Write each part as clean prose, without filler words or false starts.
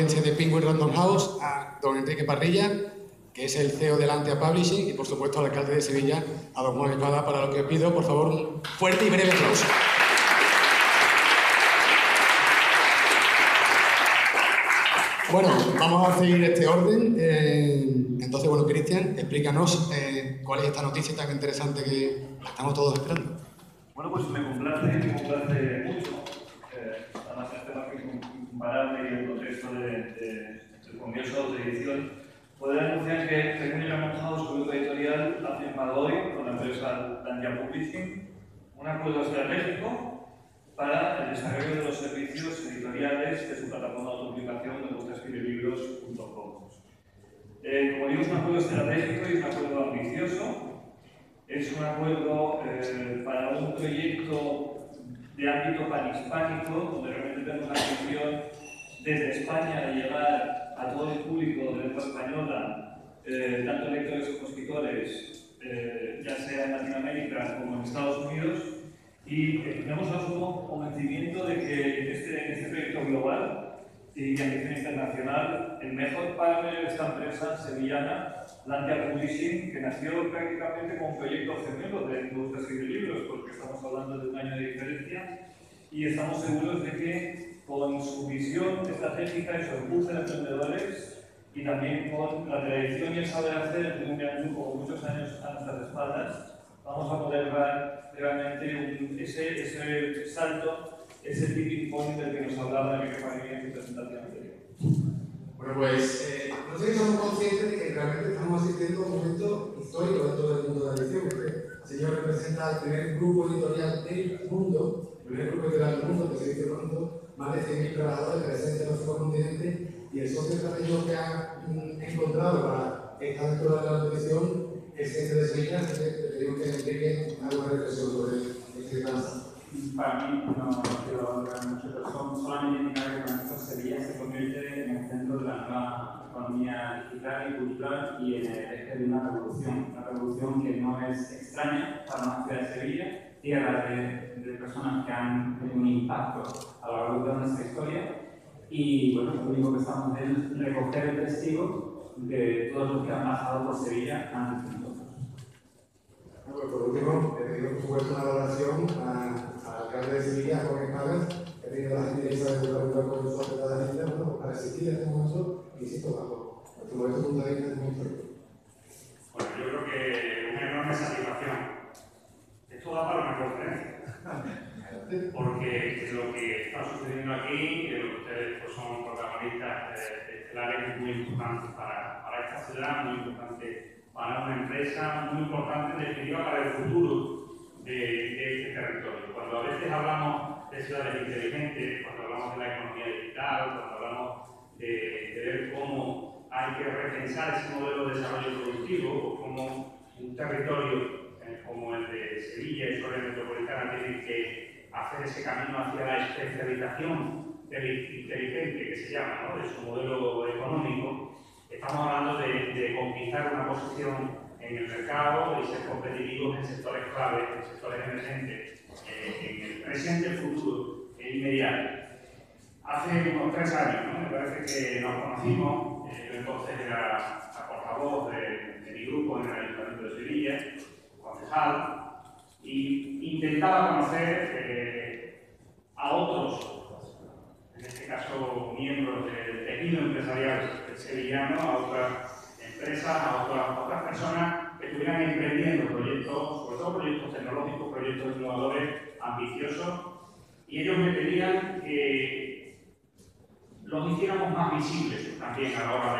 este de Penguin Random House, a don Enrique Parrilla, que es el CEO de Lantia Publishing, y por supuesto al alcalde de Sevilla, a don Juan Espada, para lo que pido, por favor, un fuerte y breve aplauso. Bueno, vamos a seguir este orden. Entonces, bueno, Cristian, explícanos cuál es esta noticia tan interesante que estamos todos esperando. Bueno, pues me complace mucho. Además, este tema que es incomparable y en el contexto del Congreso de Edición, poder anunciar que Penguin Random House, su grupo editorial, ha firmado hoy con la empresa Lantia Publishing un acuerdo estratégico para el desarrollo de los servicios editoriales de su plataforma de autopublicación de gustascribirlibros.com. Como digo, es un acuerdo estratégico y es un acuerdo ambicioso. Es un acuerdo para un proyecto de ámbito panhispánico, donde realmente tenemos la intención desde España de llegar a todo el público de lengua española, tanto lectores como escritores, ya sea en Latinoamérica como en Estados Unidos, y tenemos el absoluto convencimiento de que en este proyecto global y de ambición internacional, el mejor partner de esta empresa sevillana, Lantia Publishing, que nació prácticamente como un proyecto gemelo de gustascribirlibros, porque estamos hablando de un año de diferencia, y estamos seguros de que con su visión estratégica y su impulso de emprendedores, y también con la tradición y el saber hacer de un gran grupo con muchos años a nuestras espaldas, vamos a poder dar realmente ese salto, ese tipping point del que nos hablaba Enrique Parrilla en su presentación anterior. Bueno, pues no sé si somos conscientes de que realmente estamos asistiendo a un momento histórico dentro del mundo de la edición. El señor representa el primer grupo editorial del mundo, el primer grupo editorial del mundo, que se dice pronto, más de 100.000 trabajadores presentes en los 5 continentes, y el socio estratégico que ha encontrado para estar dentro de la edición es gente de Sevilla. Así que te digo que Enrique haga una reflexión sobre este caso. Para mí, no quiero hablar mucho, pero solamente indicar que nuestra Sevilla se convierte en el centro de la nueva economía digital y cultural y en el eje de una revolución que no es extraña para una ciudad de Sevilla, tierra de personas que han tenido un impacto a lo largo de nuestra historia. Y bueno, lo único que estamos es recoger el testigo de todos los que han pasado por Sevilla antes de nosotros. Bueno, por último, he pedido por supuesto una valoración al alcalde de Sevilla, Juan Espada, que ha tenido la gentileza de colaborar con nosotros cada gente, bueno, para asistir a este momento, insisto, bajo nuestro punto de vista muy histórico. Bueno, yo creo que una enorme satisfacción. Esto da para una conferencia, porque lo que está sucediendo aquí, lo que ustedes pues, son protagonistas estelares, es muy importante para esta ciudad, muy importante para una empresa, muy importante en definitiva para el futuro de este territorio. Cuando a veces hablamos de ciudades inteligentes, cuando hablamos de la economía digital, cuando hablamos de ver cómo hay que repensar ese modelo de desarrollo productivo, o cómo un territorio como el de Sevilla y su área metropolitana tiene que hacer ese camino hacia la especialización inteligente que se llama, ¿no? De su modelo económico. Estamos hablando de conquistar una posición en el mercado y ser competitivos en sectores clave, en sectores emergentes, en el presente, el futuro, el inmediato. Hace unos 3 años, ¿no? Me parece que nos conocimos, yo entonces era portavoz de mi grupo en el Ayuntamiento de Sevilla, concejal, y intentaba conocer a otros, en este caso miembros del tejido empresarial sevillano, a otras empresas, a otras personas que estuvieran emprendiendo proyectos, sobre todo proyectos tecnológicos, proyectos innovadores, ambiciosos, y ellos me pedían que los hiciéramos más visibles también a la hora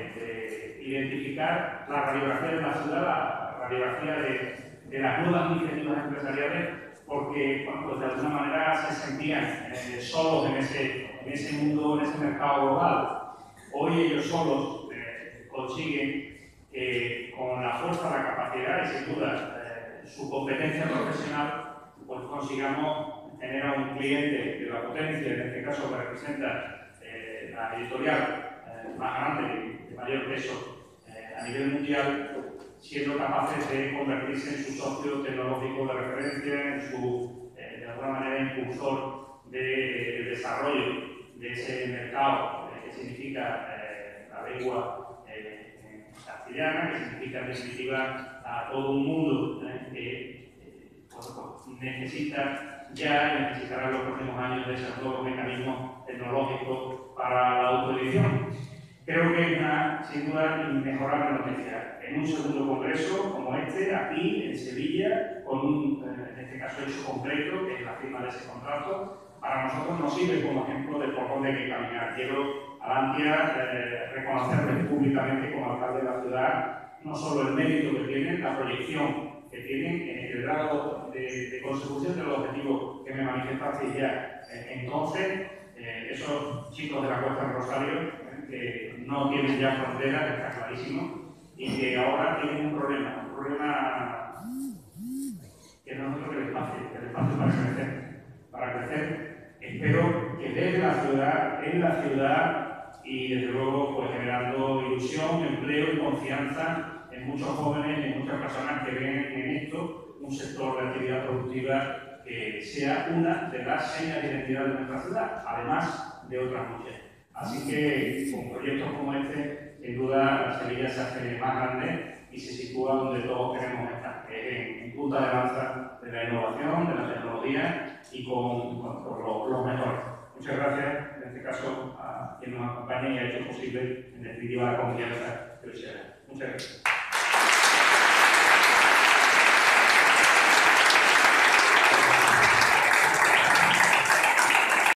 de identificar la radiografía de la ciudad, la radiografía de las nuevas iniciativas empresariales, porque bueno, pues de alguna manera se sentían solos en ese mundo, en ese mercado global. Hoy ellos solos consiguen con la fuerza, la capacidad y sin duda su competencia profesional, pues consigamos tener a un cliente de la potencia, en este caso que representa la editorial más grande, de mayor peso a nivel mundial, siendo capaces de convertirse en su socio tecnológico de referencia, en su, de alguna manera, impulsor del desarrollo de ese mercado que significa la lengua castellana, que significa en definitiva a todo un mundo que necesita ya, necesitará en los próximos años de esos nuevos mecanismos tecnológicos para la autoedición. Creo que es una, sin duda, inmejorable noticia. En un segundo congreso como este, aquí en Sevilla, con un, en este caso, hecho concreto, que es la firma de ese contrato, para nosotros nos sirve como ejemplo de por dónde hay que caminar. Quiero a Antia reconocerle públicamente como alcalde de la ciudad no solo el mérito que tienen, la proyección que tienen, el grado de consecución de los objetivos que me manifestasteis ya entonces, esos chicos de la Costa del Rosario, que no tienen ya fronteras, está clarísimo, y que ahora tienen un problema que no es otro que el espacio para crecer. Espero que desde la ciudad, en la ciudad, y desde luego pues, generando ilusión, empleo y confianza en muchos jóvenes y en muchas personas que ven en esto un sector de actividad productiva que sea una de las señas de identidad de nuestra ciudad, además de otras muchas. Así que con proyectos como este, sin duda Sevilla se hace más grande y se sitúa donde todos queremos estar, que es en punta de lanza de la innovación, de la tecnología y con los mejores. Muchas gracias, en este caso, a quien nos acompaña y ha hecho posible, en definitiva, la confianza que hoy se da. Muchas gracias.